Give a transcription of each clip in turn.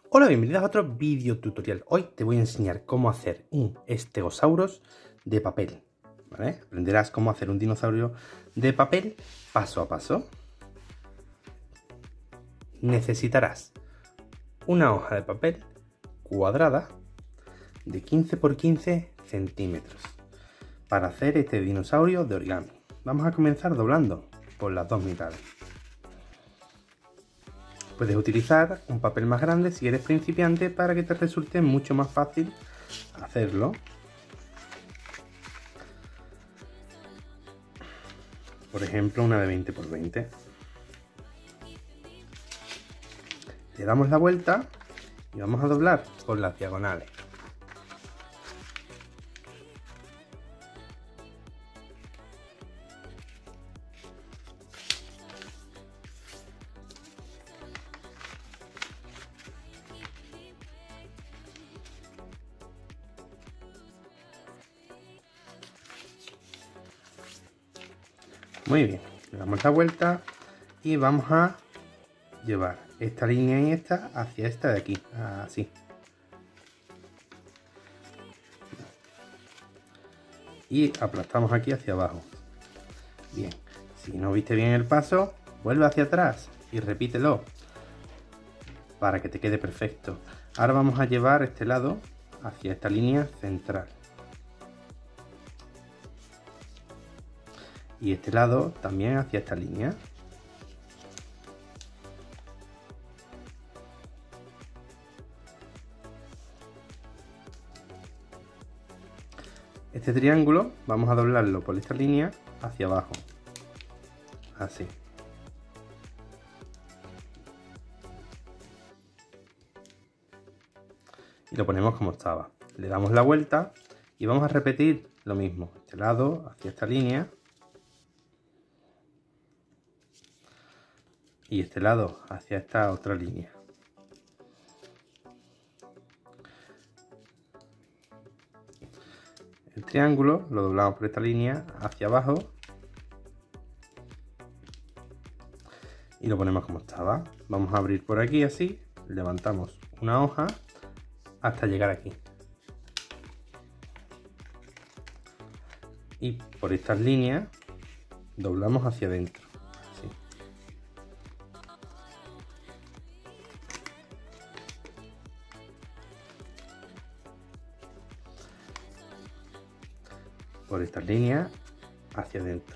Hola, bienvenidos a otro vídeo tutorial. Hoy te voy a enseñar cómo hacer un Stegosaurus de papel, ¿vale? Aprenderás cómo hacer un dinosaurio de papel paso a paso. Necesitarás una hoja de papel cuadrada de 15 por 15 centímetros para hacer este dinosaurio de origami. Vamos a comenzar doblando por las dos mitades. Puedes utilizar un papel más grande si eres principiante para que te resulte mucho más fácil hacerlo. Por ejemplo, una de 20 por 20. Le damos la vuelta y vamos a doblar por las diagonales. Muy bien, le damos la vuelta y vamos a llevar esta línea y esta hacia esta de aquí, así. Y aplastamos aquí hacia abajo. Bien, si no viste bien el paso, vuelve hacia atrás y repítelo para que te quede perfecto. Ahora vamos a llevar este lado hacia esta línea central. Y este lado también hacia esta línea. Este triángulo vamos a doblarlo por esta línea hacia abajo. Así. Y lo ponemos como estaba. Le damos la vuelta y vamos a repetir lo mismo. Este lado hacia esta línea. Y este lado hacia esta otra línea. El triángulo lo doblamos por esta línea hacia abajo y lo ponemos como estaba. Vamos a abrir por aquí así, levantamos una hoja hasta llegar aquí. Y por estas líneas doblamos hacia adentro. Así. Por estas líneas hacia adentro.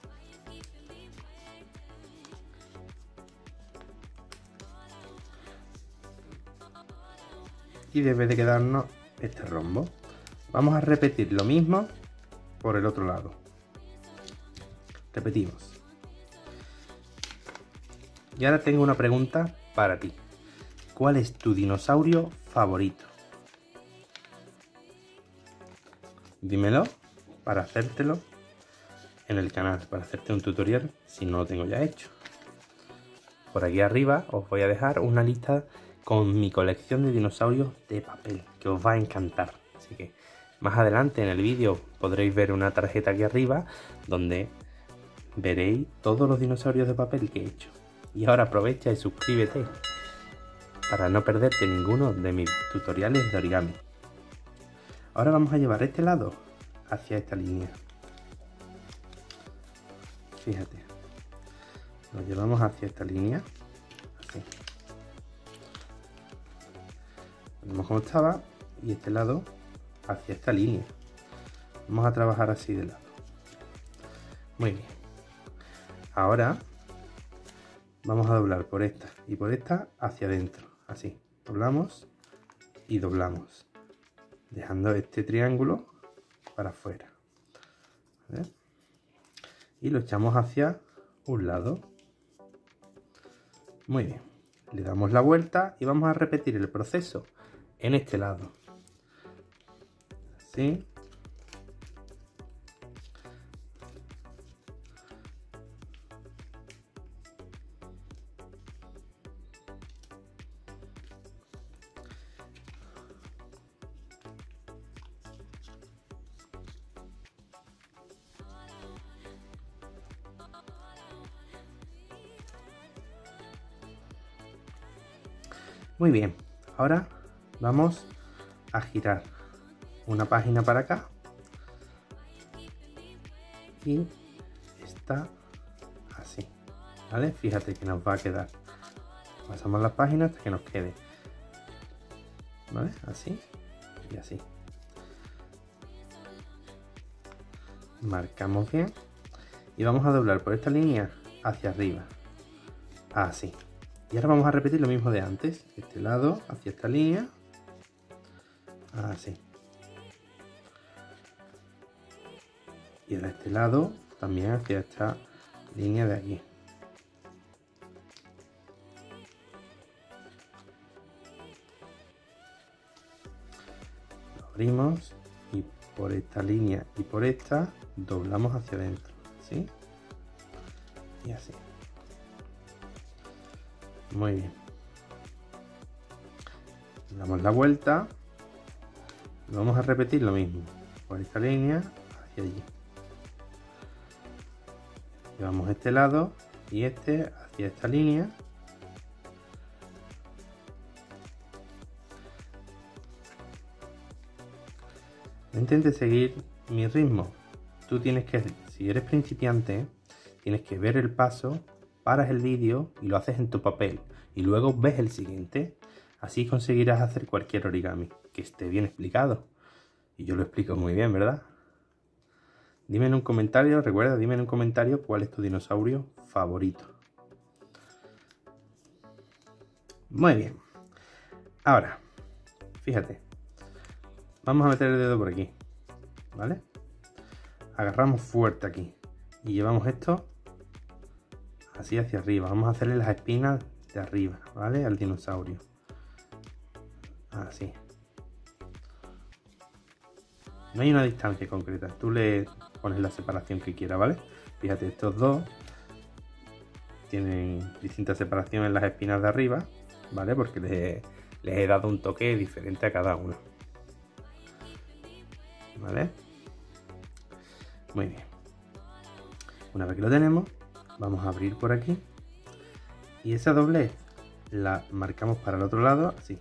Y debe de quedarnos este rombo. Vamos a repetir lo mismo por el otro lado. Repetimos. Y ahora tengo una pregunta para ti. ¿Cuál es tu dinosaurio favorito? Dímelo para hacértelo en el canal, para hacerte un tutorial si no lo tengo ya hecho. Por aquí arriba os voy a dejar una lista con mi colección de dinosaurios de papel que os va a encantar. Así que más adelante en el vídeo podréis ver una tarjeta aquí arriba donde veréis todos los dinosaurios de papel que he hecho. Y ahora aprovecha y suscríbete para no perderte ninguno de mis tutoriales de origami. Ahora vamos a llevar este lado hacia esta línea. Fíjate, lo llevamos hacia esta línea, así. Vemos como estaba y este lado hacia esta línea. Vamos a trabajar así de lado. Muy bien. Ahora vamos a doblar por esta y por esta hacia adentro, así. Doblamos y doblamos, dejando este triángulo para afuera. ¿Vale? Y lo echamos hacia un lado. Muy bien. Le damos la vuelta y vamos a repetir el proceso en este lado. Así. Muy bien, Ahora vamos a girar una página para acá y está así, ¿vale? Fíjate que nos va a quedar. Pasamos las páginas hasta que nos quede, ¿vale? Así y así. Marcamos bien y vamos a doblar por esta línea hacia arriba, así. Y ahora vamos a repetir lo mismo de antes, este lado hacia esta línea, así. Y ahora este lado también hacia esta línea de aquí. Lo abrimos y por esta línea y por esta doblamos hacia adentro, ¿sí? Y así. Muy bien. Damos la vuelta. Vamos a repetir lo mismo. Por esta línea hacia allí. Llevamos este lado y este hacia esta línea. No intentes seguir mi ritmo. Tú tienes que, si eres principiante, tienes que ver el paso, paras el vídeo y lo haces en tu papel. Y luego ves el siguiente. Así conseguirás hacer cualquier origami que esté bien explicado. Y yo lo explico muy bien, ¿verdad? Dime en un comentario, recuerda, dime en un comentario cuál es tu dinosaurio favorito. Muy bien. Ahora, fíjate. Vamos a meter el dedo por aquí, ¿vale? Agarramos fuerte aquí y llevamos esto así hacia arriba. Vamos a hacerle las espinas de arriba, ¿vale? Al dinosaurio. Así. No hay una distancia concreta. Tú le pones la separación que quieras, ¿vale? Fíjate, estos dos tienen distinta separación en las espinas de arriba, ¿vale? Porque les he dado un toque diferente a cada uno. ¿Vale? Muy bien. Una vez que lo tenemos, vamos a abrir por aquí. Y esa doblez la marcamos para el otro lado, así.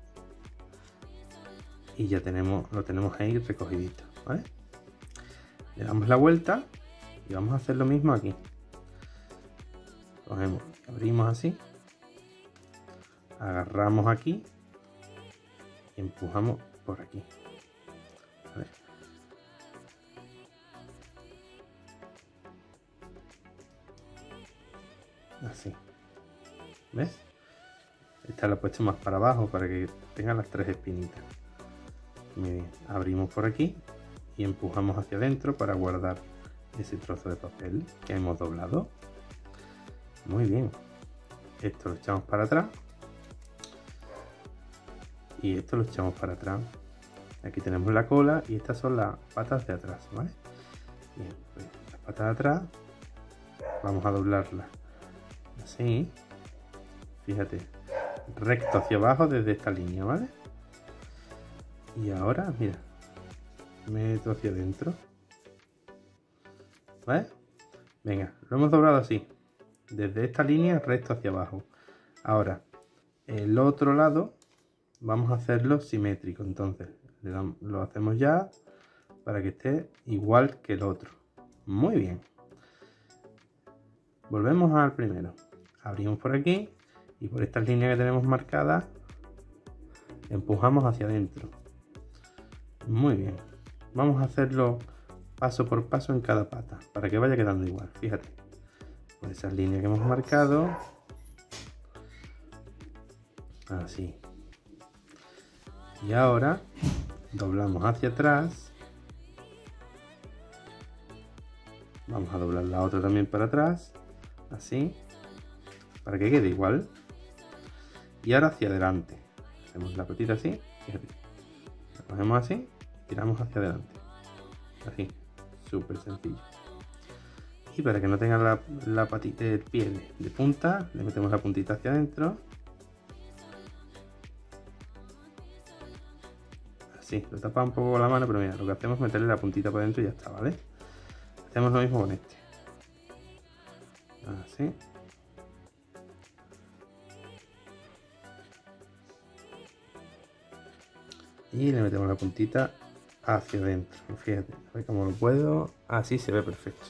Y ya lo tenemos ahí recogidito, ¿vale? Le damos la vuelta y vamos a hacer lo mismo aquí. Cogemos, abrimos así. Agarramos aquí. Y empujamos por aquí. ¿Vale? Así. ¿Ves? Esta la he puesto más para abajo para que tenga las tres espinitas. Muy bien. Abrimos por aquí y empujamos hacia adentro para guardar ese trozo de papel que hemos doblado. Muy bien. Esto lo echamos para atrás. Y esto lo echamos para atrás. Aquí tenemos la cola y estas son las patas de atrás, ¿vale? Bien, pues las patas de atrás vamos a doblarlas así. Fíjate, recto hacia abajo desde esta línea, ¿vale? Y ahora, mira, meto hacia adentro, ¿vale? Venga, lo hemos doblado así, desde esta línea recto hacia abajo. Ahora, el otro lado vamos a hacerlo simétrico, entonces lo hacemos ya para que esté igual que el otro. Muy bien. Volvemos al primero. Abrimos por aquí y por estas líneas que tenemos marcadas empujamos hacia adentro. Muy bien. Vamos a hacerlo paso por paso en cada pata para que vaya quedando igual. Fíjate. Por esas líneas que hemos marcado. Así. Y ahora doblamos hacia atrás. Vamos a doblar la otra también para atrás. Así. Para que quede igual. Y ahora hacia adelante. Hacemos la patita así. Fíjate. La cogemos así. Y tiramos hacia adelante. Así. Súper sencillo. Y para que no tenga la patita, el pie de punta, le metemos la puntita hacia adentro. Así, lo tapa un poco la mano, pero mira, lo que hacemos es meterle la puntita para adentro y ya está, ¿vale? Hacemos lo mismo con este. Así. y le metemos la puntita hacia adentro. Fíjate, a ver cómo lo puedo. Así se ve perfecto.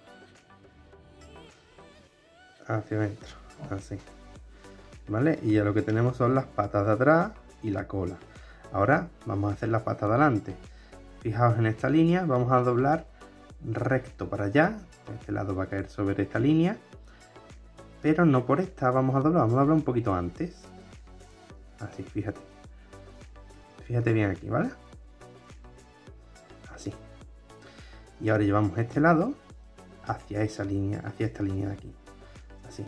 Hacia adentro, así. ¿Vale? Y ya lo que tenemos son las patas de atrás y la cola. Ahora vamos a hacer las patas de adelante. Fijaos en esta línea, vamos a doblar recto para allá. Este lado va a caer sobre esta línea, pero no por esta, vamos a doblar un poquito antes. Así, fíjate. Fíjate bien aquí, ¿vale? Así. Y ahora llevamos este lado hacia esa línea, hacia esta línea de aquí. Así.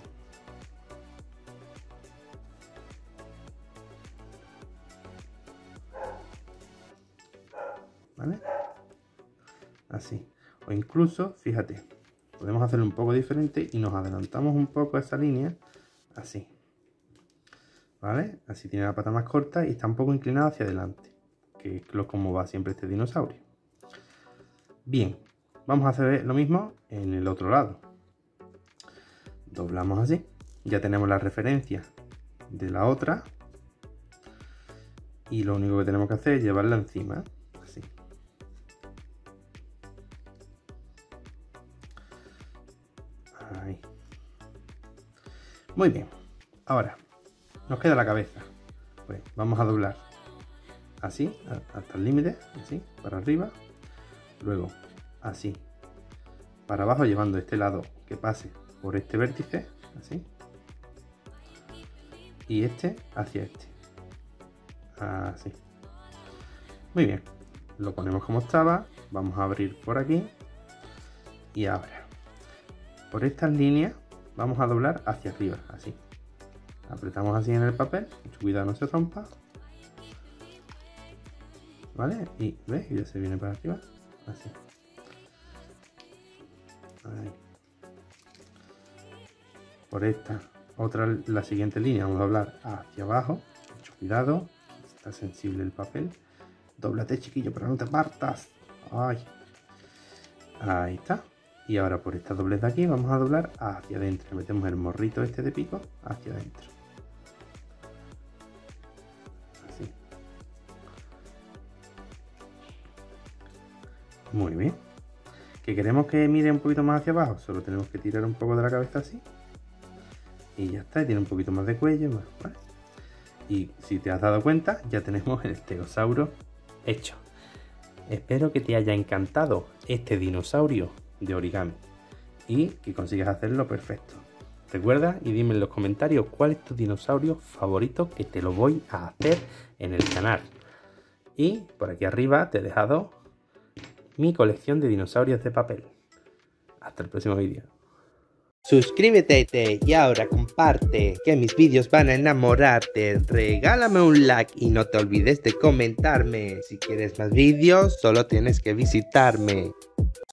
¿Vale? Así. O incluso, fíjate, podemos hacerlo un poco diferente y nos adelantamos un poco a esa línea. Así. ¿Vale? Así tiene la pata más corta y está un poco inclinada hacia adelante, que es como va siempre este dinosaurio. Bien, vamos a hacer lo mismo en el otro lado. Doblamos así. Ya tenemos la referencia de la otra. Y lo único que tenemos que hacer es llevarla encima. Así. Ahí. Muy bien. Ahora, nos queda la cabeza. Pues vamos a doblar así, hasta el límite. Así, para arriba. Luego, así. Para abajo, llevando este lado que pase por este vértice. Así. Y este hacia este. Así. Muy bien. Lo ponemos como estaba. Vamos a abrir por aquí. Y ahora, por estas líneas, vamos a doblar hacia arriba. Así. Apretamos así en el papel. Mucho cuidado, no se rompa. ¿Vale? Y ¿ves? Ya se viene para arriba. Así. Ahí. Por esta otra, la siguiente línea, vamos a doblar hacia abajo. Mucho cuidado. Está sensible el papel. Dóblate, chiquillo, pero no te partas. Ay. Ahí está. Y ahora por esta doblez de aquí vamos a doblar hacia adentro. Le metemos el morrito este de pico hacia adentro. Así. Muy bien. ¿Que queremos que mire un poquito más hacia abajo? Solo tenemos que tirar un poco de la cabeza así. Y ya está. Y tiene un poquito más de cuello. ¿Vale? Y si te has dado cuenta, ya tenemos el estegosauro hecho. Espero que te haya encantado este dinosaurio de origami y que consigas hacerlo perfecto. Recuerda y dime en los comentarios cuál es tu dinosaurio favorito, que te lo voy a hacer en el canal. Y por aquí arriba te he dejado mi colección de dinosaurios de papel. Hasta el próximo vídeo. Suscríbete y ahora comparte, que mis vídeos van a enamorarte. Regálame un like y no te olvides de comentarme. Si quieres más vídeos, solo tienes que visitarme.